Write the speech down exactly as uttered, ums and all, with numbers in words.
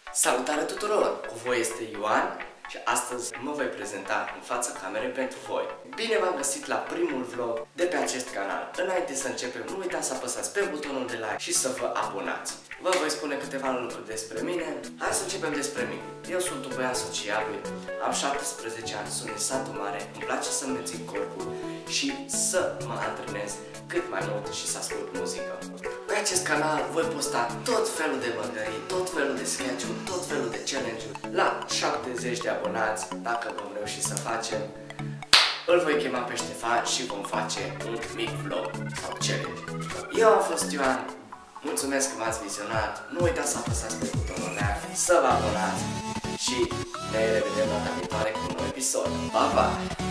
Salutare tuturor! Cu voi este Ioan și astăzi mă voi prezenta în fața camerei pentru voi. Bine v-am găsit la primul vlog de pe acest canal. Înainte să începem, nu uitați să apăsați pe butonul de like și să vă abonați. Vă voi spune câteva lucruri despre mine. Hai să începem despre mine. Eu sunt un băiat sociabil, am șaptesprezece ani, sunt din satul mare, îmi place să-mi mențin corpul și să mă antrenez cât mai mult și să ascult muzică. Pe acest canal voi posta tot felul de mâncării, tot felul de sketch-uri, tot felul de challenge-uri. La șaptezeci de abonați, dacă vom reuși să facem, îl voi chema pe Ștefan și vom face un mic vlog sau challenge. Eu am fost Ioan, mulțumesc că m-ați vizionat, nu uitați să apăsați pe butonul like, să vă abonați și ne revedem data viitoare cu un nou episod. Pa, pa!